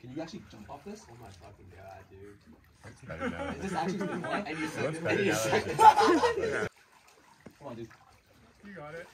Can you actually jump off this? Oh my fucking god, dude. That's better now. Is this actually the point? I need a That's second. better I need a now. second. Come on, dude. You got it.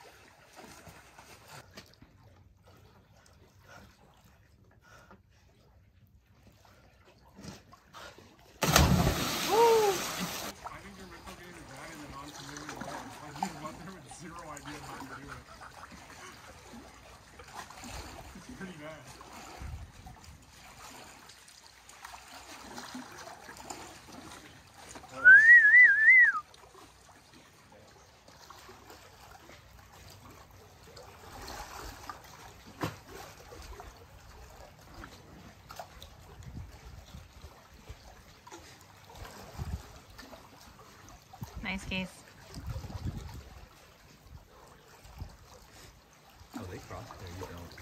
Nice, Case. Oh, they crossed there. You don't.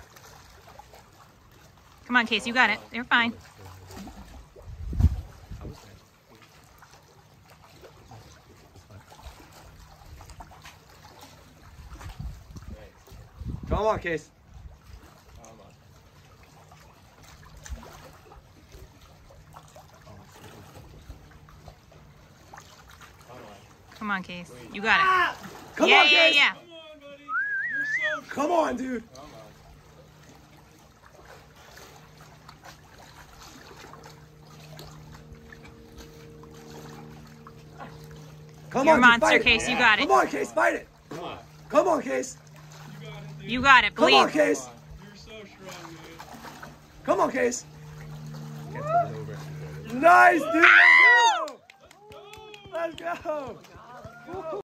Come on, Case, you got it. You're fine. Come on, Case. Come on, Case. You got it. Come yeah, on, yeah, Case. yeah. Come on, dude. Come You're on, a dude, monster, fight it. Case. You got it. Come on, Case, fight it. Come on, Case. You got it. Come on, Believe. Case. You're so strong, man. Come on, Case. Gets it over. Nice, dude. Let's go. Let's go.